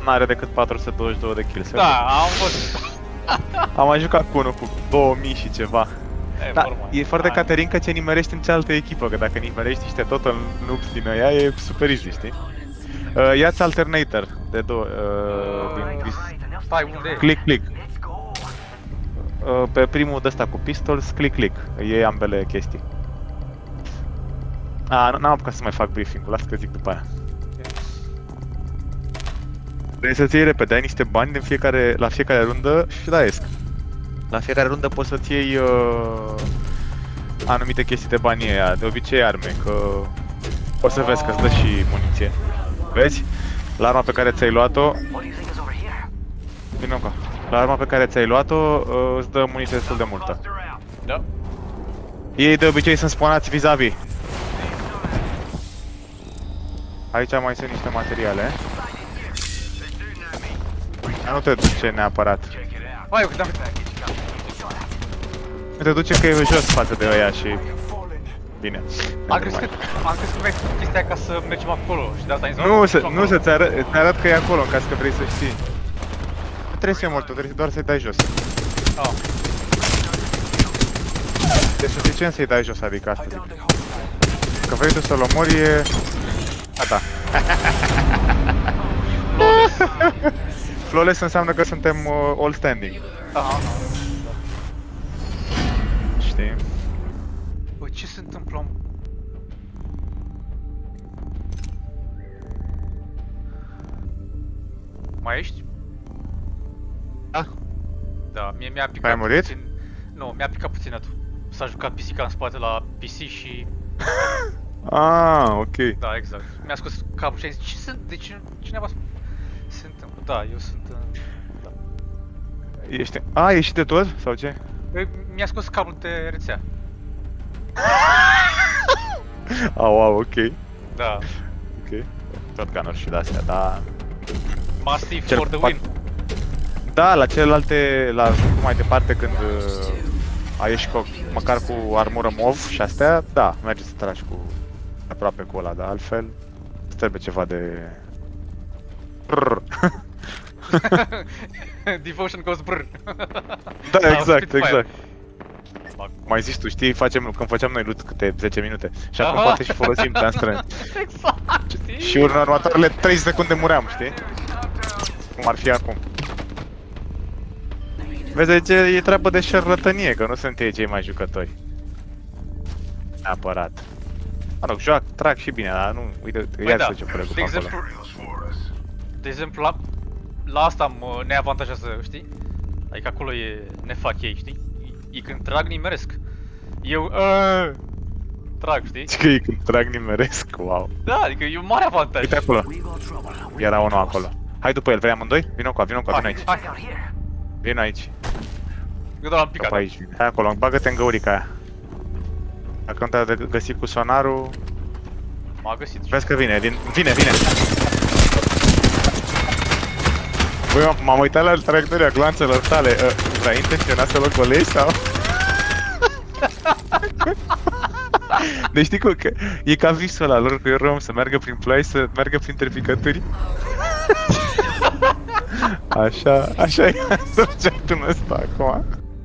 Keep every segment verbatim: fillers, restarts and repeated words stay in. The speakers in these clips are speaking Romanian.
n-are decât patru sute douăzeci și două de kills. Da, am văzut. Am mai jucat cu unul cu două mii și ceva. E, da, normal. e foarte Hai. Caterin că ce nimerești în cealaltă echipă, că dacă nimerești niște total noobs din ăia e super easy, știi? Uh, ia-ți alternator de două, uh, din pis... Stai, unde e? Click, click. Uh, pe primul de-ăsta cu pistols, click, click. E ambele chestii. A, n-am apucat să mai fac briefing-ul, las că zic după aia. Vrei să-ți iei repede, ai niște bani din fiecare, la fiecare rundă și la esc. La fiecare rundă poți să-ți iei uh, anumite chestii de bani aia, de obicei arme, că o să vezi că îți dă și muniție. Vezi? La arma pe care ți-ai luat-o... Vino încă. La arma pe care ți-ai luat-o uh, îți dă muniție destul de multă. Da. Ei de obicei sunt spawnați vis-a-vis. Aici mai sunt niște materiale. Dar nu te duce neapărat. Hai, uite, uite. Te duce că e jos față de ăia și... Bine. Am crezut că, am crezut că mi-ai făcut chestia ca să mergem acolo și de asta ai zis. Nu, se, nu să-ți arăt, îți arăt că e acolo în caz că vrei să știi. Nu trebuie să fie mult, trebuie doar să-i dai jos. Oh. E suficient să-i dai jos, adică asta zic. Că vrei tu să-l omori e... Gata. Flawless înseamnă că suntem uh, all standing. Aha. Știi? Băi, ce se întâmplă? Mai ești? Da. Da, mie mi-a picat Ai murit? puțin... Nu, mi-a picat puțin atul. S-a jucat pisica în spate la P C și... Ah, ok. Da, exact. Mi-a scos capul și a zis, ce sunt? De ce? Cineva se întâmplă? Da, eu sunt... Uh, da. Ești... A, ești de tot? Sau ce? Mi-a scos cablul de rețea. Au, au, ok. Da. Ok. Tot ca și de-astea, da. Massive Cel for the pat- win. Da, la celelalte, la mai departe când uh, ai ieși cu, măcar cu armură mov și astea, da, merge să tragi cu aproape cu ăla, dar altfel îți trebuie ceva de... Devotion goes brr. Da, exact, Spitfire. exact. Mai zici tu, știi, facem, când făceam noi loot câte zece minute și acum Aha. poate și folosim transparent. Exact, știi? Și în următoarele trei secunde muream, știi? Cum ar fi acum. Vezi, aici e treabă de șerlătănie, că nu sunt ei cei mai jucători. Neapărat. Mă rog, joacă, trag și bine, dar nu, uite, ia da, să ce părere de exemplu, de exemplu, la, la asta mă neavantajează, știi? Adică acolo e, ne fac ei, știi? E când trag nimeresc. Eu, aaa, trag, știi? Că e când trag nimeresc, wow. Da, adică e un mare avantaj. Uite acolo. Era unul acolo. Hai după el, vrei amândoi? Vino cu vino cu vino aici. Hai, Vino aici. eu doar am picat. După aici, vine. Hai acolo, bagă-te în găurica aia. Dacă nu te-a găsit cu sonarul... M-a găsit. Vezi că vine, vine, vine, vine. Băi, m-am uitat la traiectoria gloanțelor tale. Uh, Ai intenționat să-l ocolești sau? Deci știi cum că e ca visul ăla lor cu Rom să meargă prin ploi, să meargă printre picături. Așa, așa e asociatul ăsta acum.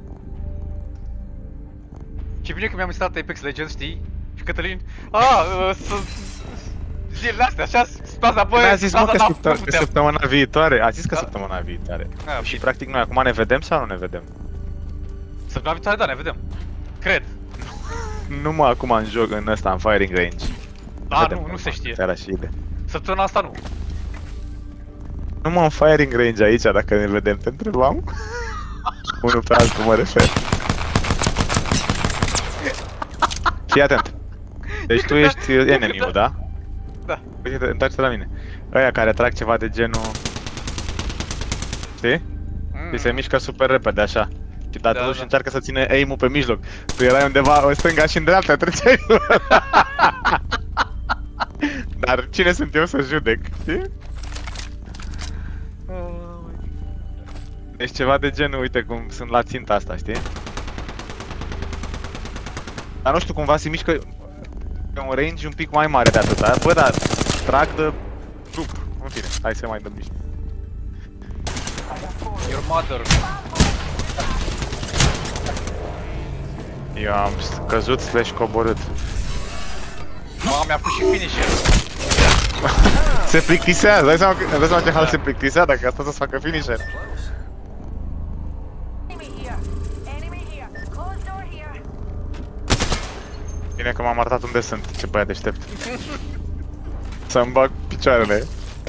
Ce bine că mi-am instalat Apex Legends, știi? Și Cătălin, aaa, uh, să... zilele astea, așa, staza, băi, Mi-a zis mă că, staza, săptă- nu că puteam. săptămâna viitoare, a zis că Da. săptămâna viitoare. Ah, Și ok. practic noi acum ne vedem sau nu ne vedem? Săptămâna viitoare, da, ne vedem. Cred. Nu mă acum în joc, în ăsta, în firing range. Da, Vedem nu, nu cum se fac, știe. Era și idee. Săptămâna asta nu. Nu mă în firing range aici, dacă ne vedem, te întrebam? Unul pe altul mă refer. Fii atent. Deci tu ești enemy-ul, da? Da. Uite, întoarce-te la mine. Ăia care trag ceva de genul... Știi? Mm. Și se mișcă super repede, așa. Și dar Da, totuși da. încearcă să ține aim-ul pe mijloc. Tu erai undeva în stânga și în dreapta, treceai. Dar cine sunt eu să judec, știi? Deci ceva de genul, uite cum sunt la ținta asta, știi? Dar nu știu, cumva se mișcă pe un range un pic mai mare de atâta. Bă, dar trag de trup. În fine, hai să mai dăm niște. Your mother. Eu am căzut slash coborât. Mama, mi-a pus și finisher. Se plictisează, dai seama, dai seama ce hal se plictisea dacă asta să-ți facă finisher. Bine că m-am arătat unde sunt, ce băiat deștept. Să-mi bag picioarele.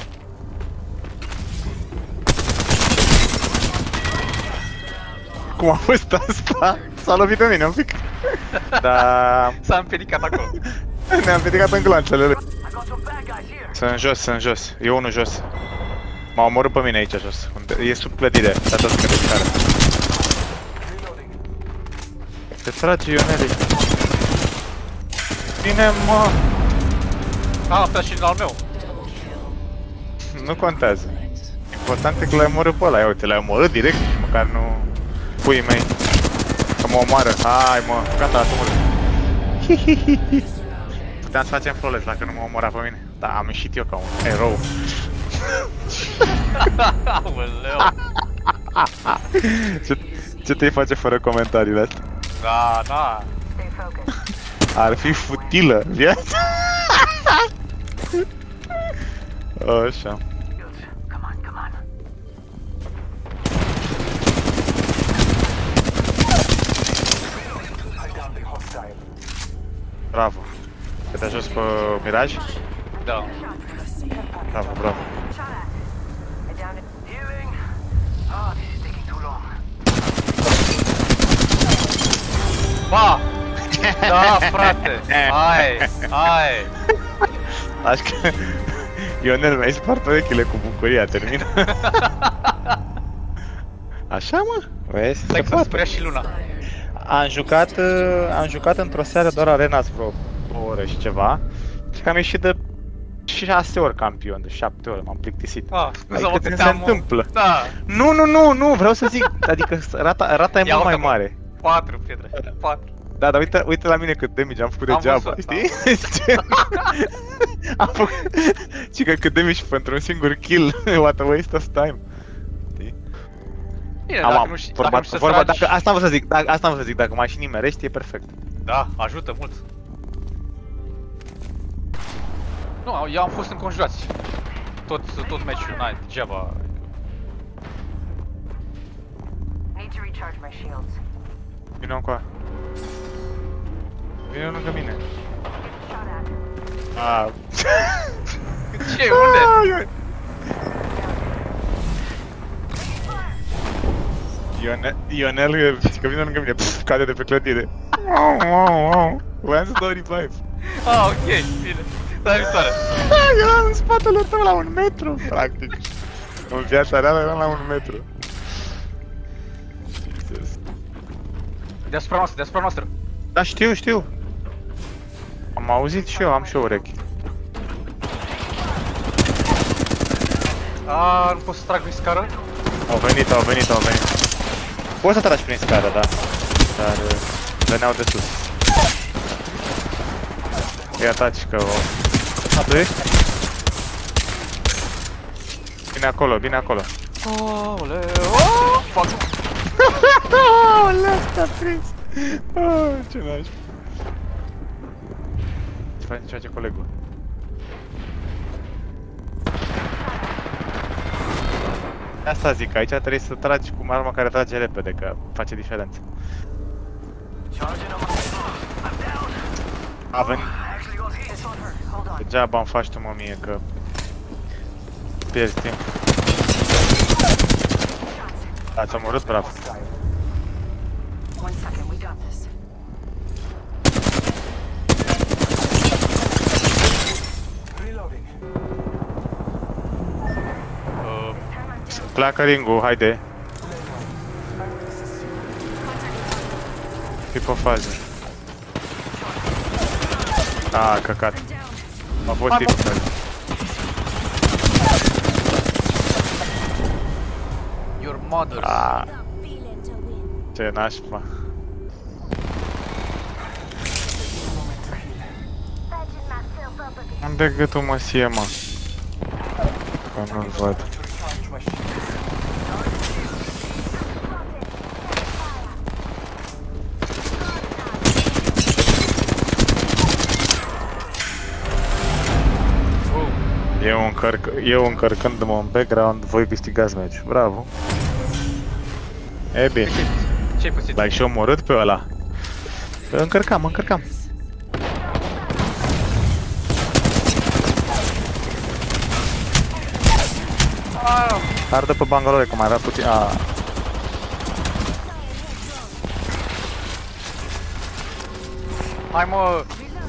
Cum a fost asta? S-a lovit de mine un pic. Dar... S-a împiedicat acolo. Ne-am ridicat în glanțele. Sunt jos, sunt jos. E unul jos. M-a omorât pe mine aici jos. E sub clădire. Dar tot scăde scară. Te trage Ioneli. Bine, mă! Ah, asta și al meu. Nu contează. Important e că l-ai omorât pe ăla. Ia uite, l-ai omorât direct. Măcar nu... Puii mei. Că mă omoară. Hai, mă. Gata, lasă-mă. Puteam să facem flawless dacă nu mă omora pe mine. Da, am ieșit eu ca un erou. Aoleu. Ce, ce te-ai face fără comentariile astea? Da, da. Ar fi futilă viața. Așa. Bravo. Te dai jos pe Miraj? Da. Bravo, bravo. Ba! Da, frate! Hai! Hai! Așa că Ionel mi-ai spart urechile cu bucuria, termină. Așa, mă? Vezi? Stai că s-a speriat și Luna. Am jucat, am jucat într-o seară doar Arena vreo o oră și ceva. Și că am ieșit de șase ori campion, de șapte ori, m-am plictisit. Ah, adică mă, ce se întâmplă? Da. Nu, nu, nu, nu, vreau să zic, adică rata, rata e mult mai mare. patru, Pietre, patru. Da, dar uite, uite la mine cât damage am făcut degeaba, știi? Am făcut... Și că cât damage pentru un singur kill, what a waste of time. Știi? Bine, am, dacă am, nu știi, vorba, dacă nu știi vorba, să tragi... dacă, asta am vrut să zic, dacă, asta am vrut să zic, dacă mai și nimerești, e perfect. Da, ajută mult. Nu, eu am fost înconjurați. Tot, tot meciul, n-ai, degeaba. Vino încoa. Vino lângă mine. Ah. Ce? Unde? Ionel, Ionel, zici că vine lângă mine, pf, cade de pe clădire. Voiam să dau revive. Ah, ok, bine. Dai viitoare. Eram în spatele tău la un metru, practic. În viața reală eram la un metru. Deasupra noastră, deasupra noastră. Da, știu, știu. Am auzit și eu, am și o urechi. Ah, nu pot să trag prin scară? Au venit, au venit, au venit. Poți să tragi prin scară, da. Dar veneau de sus. Îi ataci că o... A, tu ești? Bine acolo, bine acolo. Aoleu, oh, fuck. Aoleu, te-a prins. Oh, ce naș. Ce face, ce face colegul? Asta zic, aici trebuie să tragi cu arma care trage repede, că face diferență. A venit. Degeaba îmi faci tu, mă, mie, că pierzi timp. Ați omorât, bravo. Pleacă ring-ul, haide. Fii pe fază. Ah, căcat. A fost tip. Your mother. Ah. Ce nașpa. Unde gâtul mă sie, mă? Că nu-l văd. încărc eu încărcându-mă în background, voi câștigați meciul. Bravo. E bine. Ce-ai pățit? L-ai și omorât pe ăla. Încărcam, încărcam. Ardă pe bangalore, că mai avea puțin... Aaaa. Hai mă!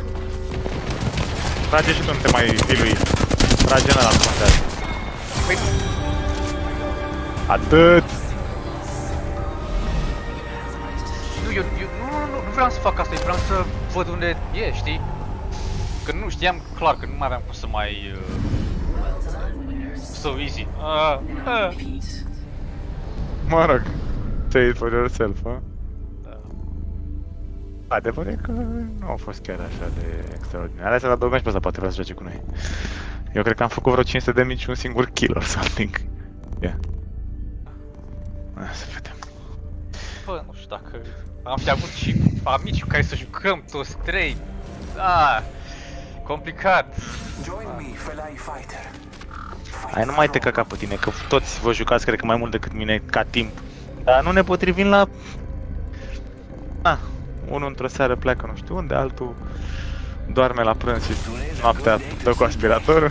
Trage și tu, nu te mai dilui. Trage în ăla, contează. Păi... Atât! Nu, eu, eu nu, nu, nu, nu vreau să fac asta, eu vreau să văd unde e, știi? Că nu știam clar, că nu mai aveam cum să mai... Uh... So easy. Uh, uh. Mă rog. Say it for yourself, hă? Da. Adevărul e că nu au fost chiar așa de extraordinar. Alea se la două meci pe ăsta, poate vrea să joace cu noi. Eu cred că am făcut vreo cinci sute de mici și un singur kill or something. Ia. Yeah. Să vedem. Bă, nu știu dacă... Am fi avut și amici cu care să jucăm toți trei. Ah, complicat. Hai, nu mai te căca pe tine, că toți vă jucați, cred că mai mult decât mine, ca timp. Dar nu ne potrivim la... Ah, unul într-o seară pleacă nu știu unde, altul doarme la prânz și noaptea dă cu aspiratorul.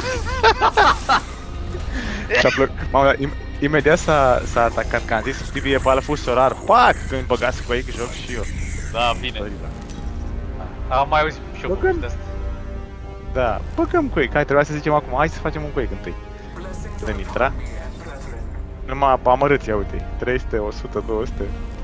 S-a plăcut. Mamă, im imediat s-a atacat, că am zis, Stevie e bală fusorar, pac, când băgați cu ei, joc și eu. Da, bine. Am mai auzit și eu de asta. Da, băgăm Quake, hai, trebuia să zicem acum, hai să facem un Quake întâi. Putem intra? Numai amărâți, ia uite, trei sute, o sută, două sute.